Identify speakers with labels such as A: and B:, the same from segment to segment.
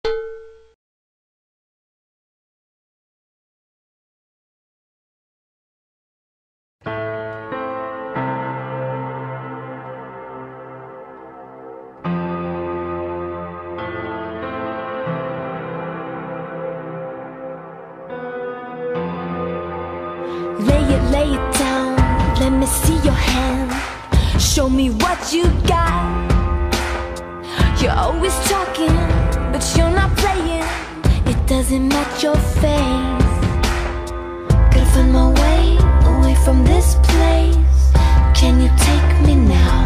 A: Lay it down, let me see your hand. Show me what you got. You're always talking, but you're not playing. It doesn't match your face. Gotta find my way away from this place. Can you take me now?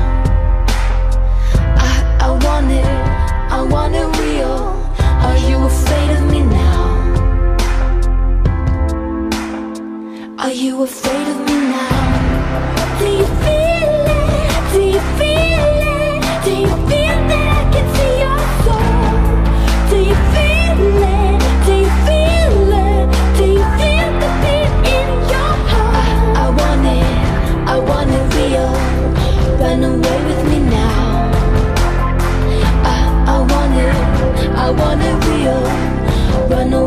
A: I want it real. Are you afraid of me now? Are you afraid of me now? Do you feel it? Do you feel it? Do you feel that I can see your soul? Do you feel it? Do you feel it? Do you feel the beat in your heart? I want it real. Run away with me now. I want it real. Run away.